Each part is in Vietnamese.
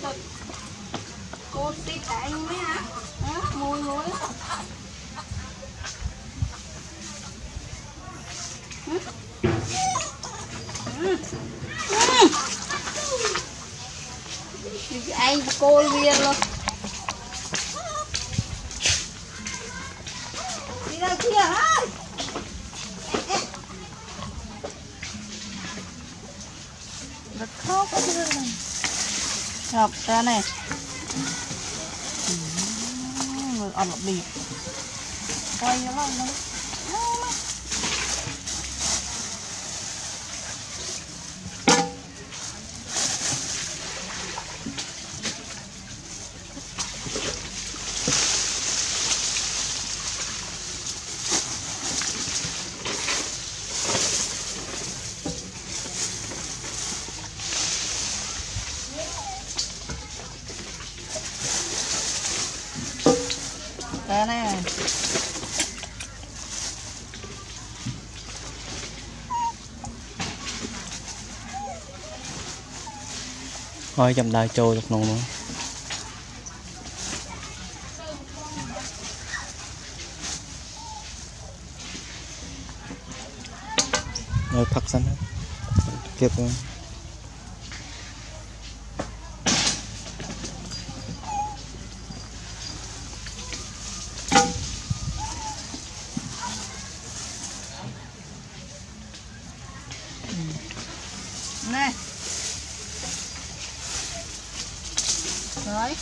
cô tí tại anh mấy hả? Mùi mùi. Anh cô viên luôn. Đi ra kia ơi. Rất khó có thứ này. Ngọc ra này. Ăn một bì. Quay nó lên đây. Đây này. Thôi chầm đai trôi được nồng nữa. Rồi phắc sẵn hết. Kịp rồi. Này. Rồi.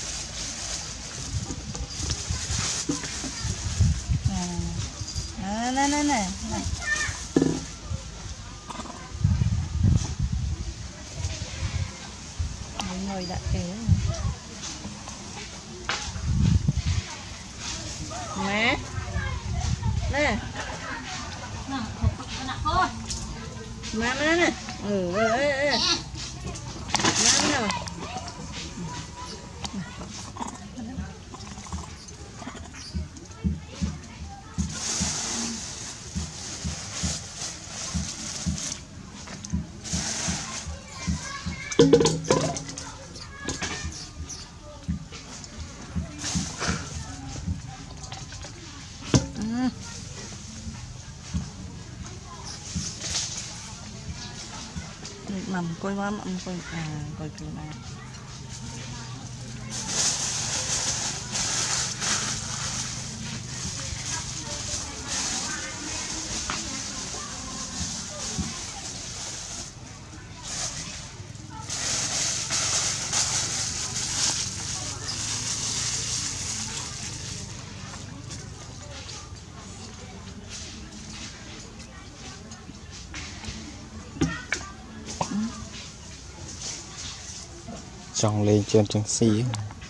Này. Ngồi đã kể. Nè. Nè. Nè. Nè. Mầm coi quá mầm coi coi kiểu này. Trồng lên trên trứng xí.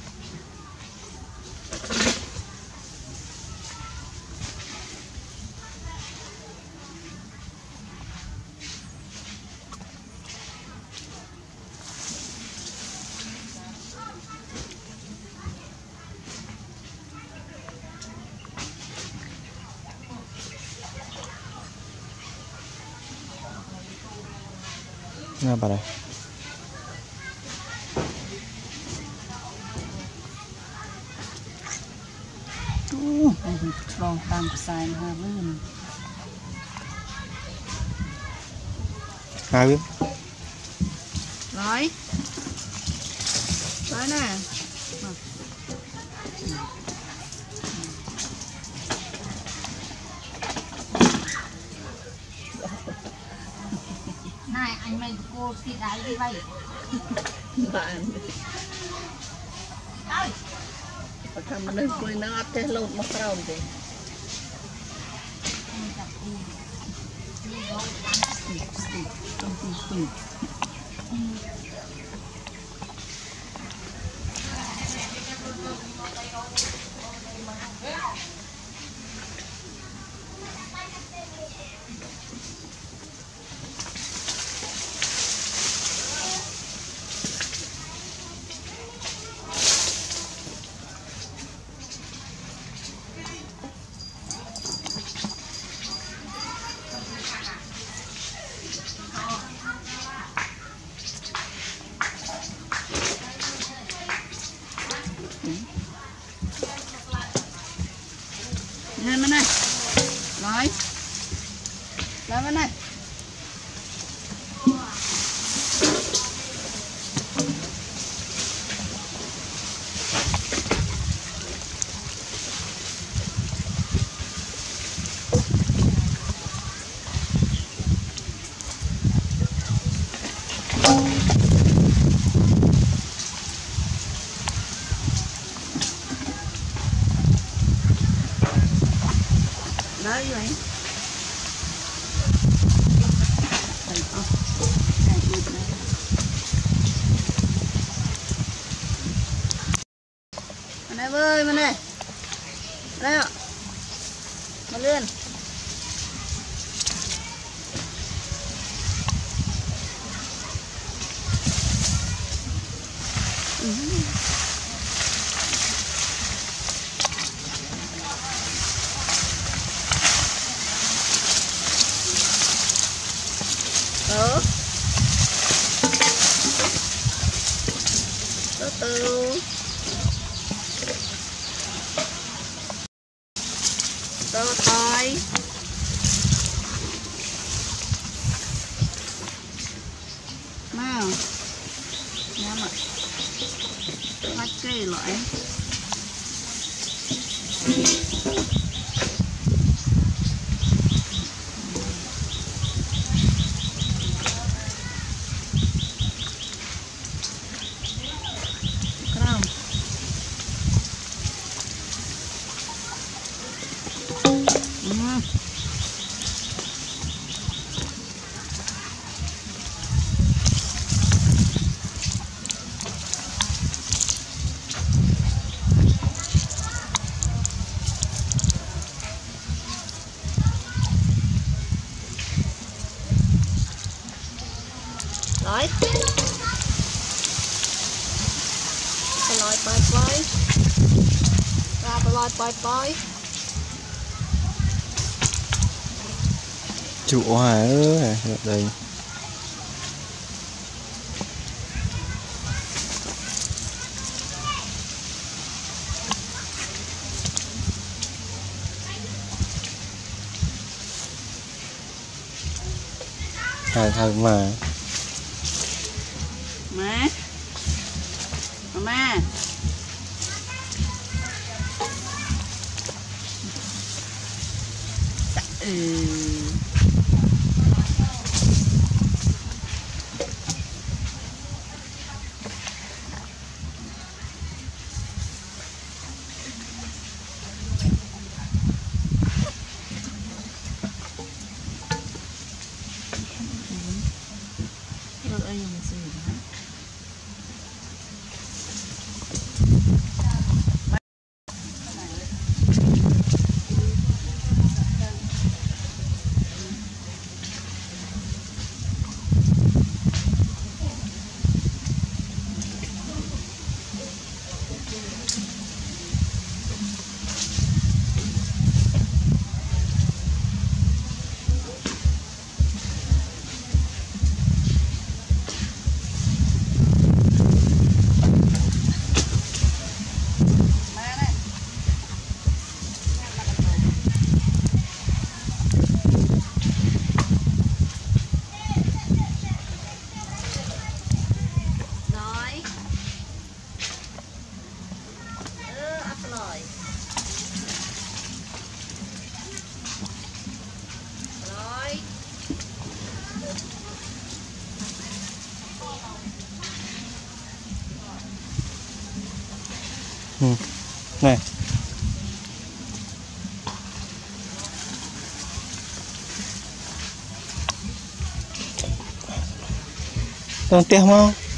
Nè bà đây. Lon tam xài ha luôn. Hai biết. Rồi. Rồi nè. Này anh mày cô xịt đáy đi vậy. Bạn. Ơi. Thằng mình đừng quên nó thế lột một rau đi. ơi mà này. Đây ạ. Mà lên. Đó. Từ từ. Từ thôi. Nào. Nhắm ạ. Bắt kê lại. Đấy. Ploy. Ra Ploy. Chủ hòa ơi, đây. Thằng mà. Mama. Này. Don't tell me.